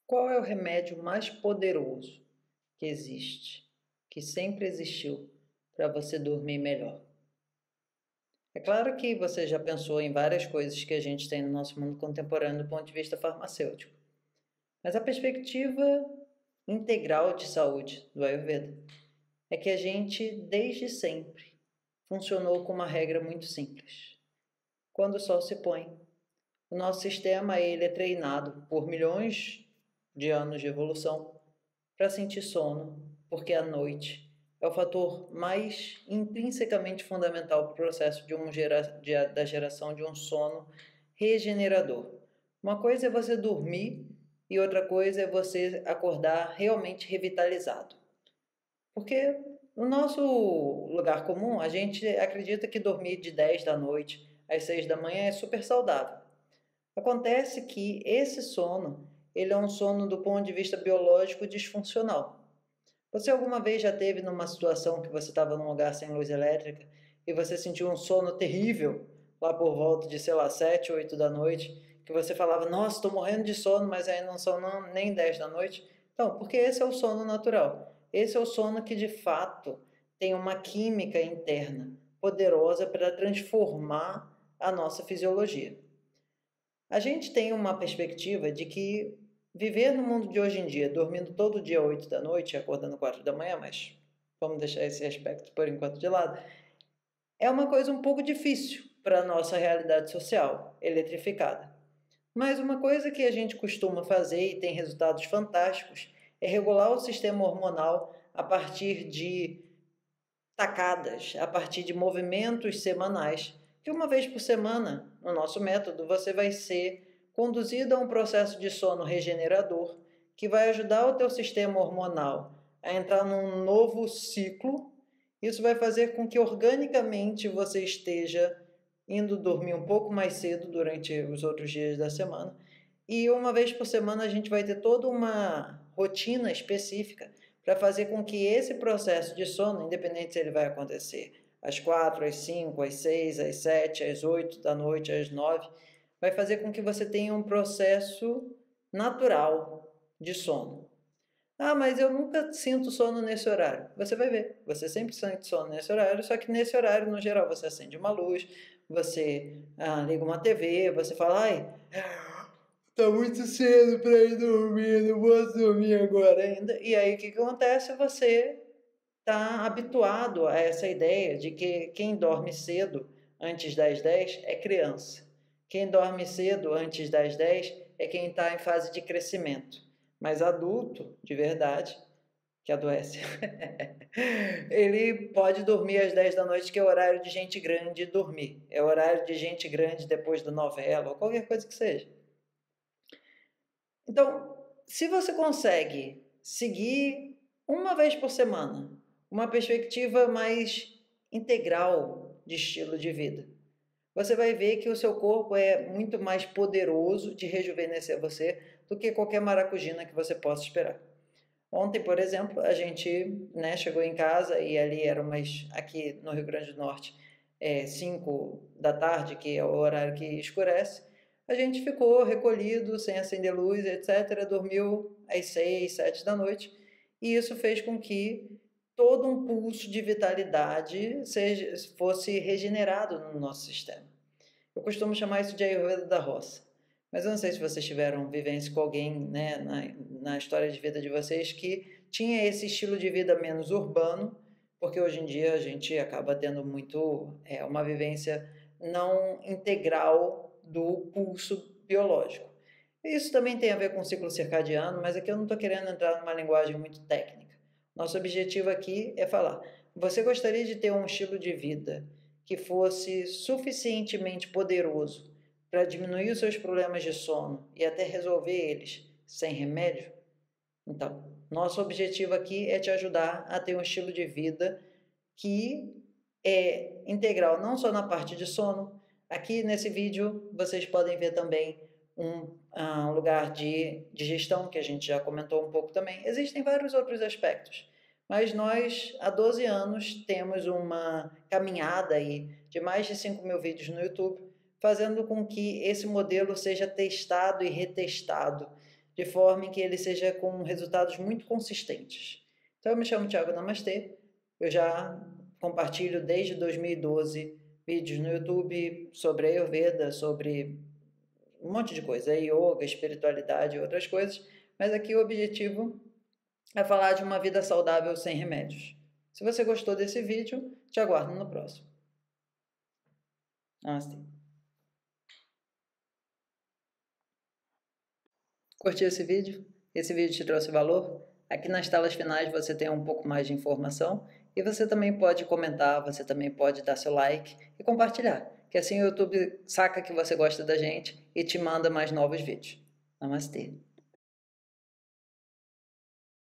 Qual é o remédio mais poderoso que existe, que sempre existiu, para você dormir melhor? É claro que você já pensou em várias coisas que a gente tem no nosso mundo contemporâneo do ponto de vista farmacêutico, mas a perspectiva integral de saúde do Ayurveda é que a gente, desde sempre, funcionou com uma regra muito simples. Quando o sol se põe, o nosso sistema ele é treinado por milhões de anos de evolução para sentir sono, porque a noite é o fator mais intrinsecamente fundamental para o processo da geração de um sono regenerador. Uma coisa é você dormir e outra coisa é você acordar realmente revitalizado. Porque no nosso lugar comum, a gente acredita que dormir de 10 da noite às 6 da manhã é super saudável. Acontece que esse sono, ele é um sono do ponto de vista biológico disfuncional. Você alguma vez já teve numa situação que você estava num lugar sem luz elétrica e você sentiu um sono terrível lá por volta de, sei lá, 7, 8 da noite, que você falava, nossa, estou morrendo de sono, mas aí não são nem 10 da noite? Então, porque esse é o sono natural. Esse é o sono que, de fato, tem uma química interna poderosa para transformar a nossa fisiologia. A gente tem uma perspectiva de que viver no mundo de hoje em dia, dormindo todo dia 8 da noite e acordando 4 da manhã, mas vamos deixar esse aspecto por enquanto de lado, é uma coisa um pouco difícil para a nossa realidade social, eletrificada. Mas uma coisa que a gente costuma fazer e tem resultados fantásticos é regular o sistema hormonal a partir de tacadas, a partir de movimentos semanais, que uma vez por semana, no nosso método, você vai ser conduzido a um processo de sono regenerador que vai ajudar o teu sistema hormonal a entrar num novo ciclo. Isso vai fazer com que organicamente você esteja indo dormir um pouco mais cedo durante os outros dias da semana. E uma vez por semana a gente vai ter toda uma rotina específica para fazer com que esse processo de sono, independente se ele vai acontecer às 4, às 5, às 6, às 7, às 8 da noite, às 9, vai fazer com que você tenha um processo natural de sono. Ah, mas eu nunca sinto sono nesse horário. Você vai ver, você sempre sente sono nesse horário, só que nesse horário, no geral, você acende uma luz, você liga uma TV, você fala, ai, tá muito cedo para ir dormir, não posso dormir agora ainda. E aí o que acontece? Você está habituado a essa ideia de que quem dorme cedo antes das 10 é criança. Quem dorme cedo antes das 10 é quem está em fase de crescimento. Mas adulto, de verdade, que adoece, ele pode dormir às 10 da noite, que é o horário de gente grande dormir. É o horário de gente grande depois da novela, ou qualquer coisa que seja. Então, se você consegue seguir uma vez por semana uma perspectiva mais integral de estilo de vida, você vai ver que o seu corpo é muito mais poderoso de rejuvenescer você do que qualquer maracujina que você possa esperar. Ontem, por exemplo, a gente chegou em casa e ali era aqui no Rio Grande do Norte, 5 da tarde, que é o horário que escurece. A gente ficou recolhido, sem acender luz, etc. Dormiu às 6, 7 da noite. E isso fez com que todo um pulso de vitalidade fosse regenerado no nosso sistema. Eu costumo chamar isso de Ayurveda da roça. Mas eu não sei se vocês tiveram vivência com alguém, né, na história de vida de vocês que tinha esse estilo de vida menos urbano, porque hoje em dia a gente acaba tendo muito uma vivência não integral do pulso biológico. Isso também tem a ver com o ciclo circadiano, mas aqui eu não estou querendo entrar numa linguagem muito técnica. Nosso objetivo aqui é falar: você gostaria de ter um estilo de vida que fosse suficientemente poderoso para diminuir os seus problemas de sono e até resolver eles sem remédio? Então, nosso objetivo aqui é te ajudar a ter um estilo de vida que é integral não só na parte de sono. Aqui nesse vídeo vocês podem ver também um lugar de digestão, que a gente já comentou um pouco também. Existem vários outros aspectos, mas nós, há 12 anos, temos uma caminhada aí de mais de 5.000 vídeos no YouTube, fazendo com que esse modelo seja testado e retestado de forma em que ele seja com resultados muito consistentes. Então, eu me chamo Thiago Namastê, eu já compartilho desde 2012 vídeos no YouTube sobre Ayurveda, sobre um monte de coisa, yoga, espiritualidade e outras coisas, mas aqui o objetivo é falar de uma vida saudável sem remédios. Se você gostou desse vídeo, te aguardo no próximo. Namastê. Curtiu esse vídeo? Esse vídeo te trouxe valor? Aqui nas telas finais você tem um pouco mais de informação e você também pode comentar, você também pode dar seu like e compartilhar, que assim o YouTube saca que você gosta da gente e te manda mais novos vídeos. Namastê!